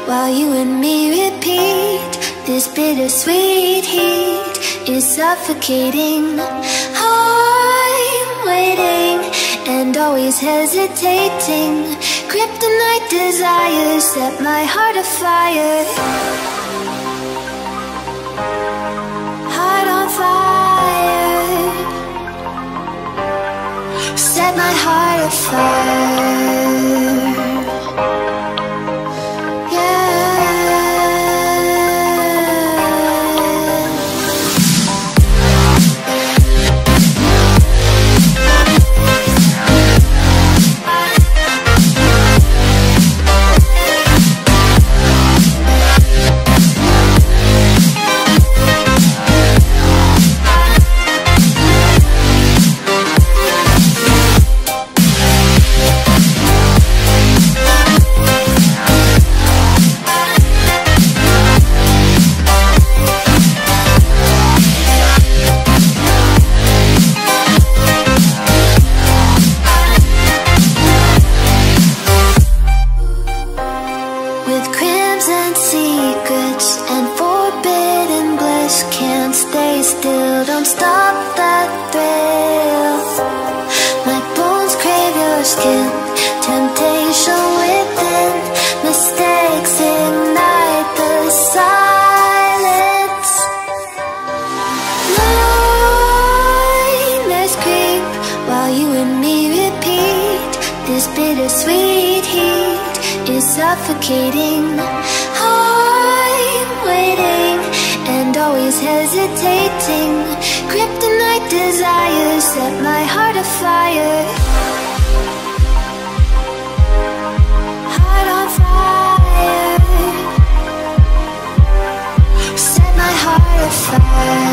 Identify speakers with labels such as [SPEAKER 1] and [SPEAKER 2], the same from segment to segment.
[SPEAKER 1] while you and me repeat. This bittersweet heat is suffocating. I'm waiting and always hesitating. Kryptonite desires set my heart afire. Heart on fire. Set my heart afire. Suffocating. I'm waiting and always hesitating. Kryptonite desires set my heart afire. Heart on fire. Set my heart afire.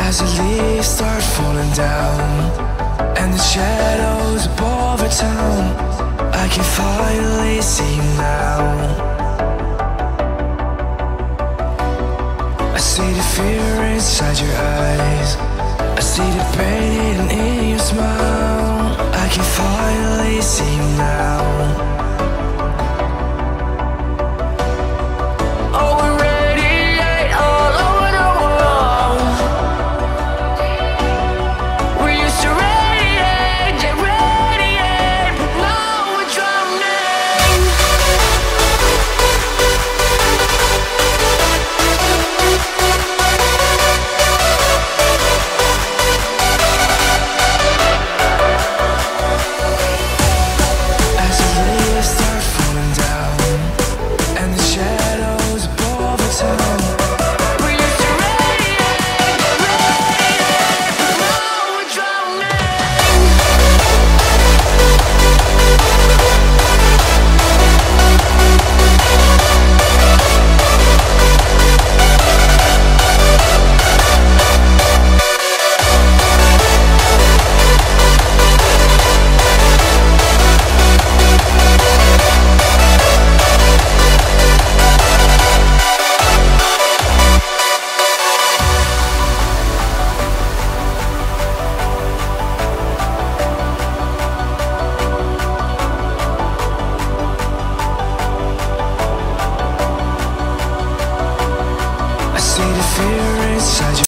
[SPEAKER 2] As the leaves start falling down and the shadows above our town, I can finally see you now. I see the fear inside your eyes, I see the pain hidden in your smile. I can finally see you now. Oh, we radiate all over the world. We used to radiate, yeah, radiate, but now we're drowning. As the leaves start falling down and the shadows above the town, we used to radiate, radiate, but now we're drowning. I see the fear inside your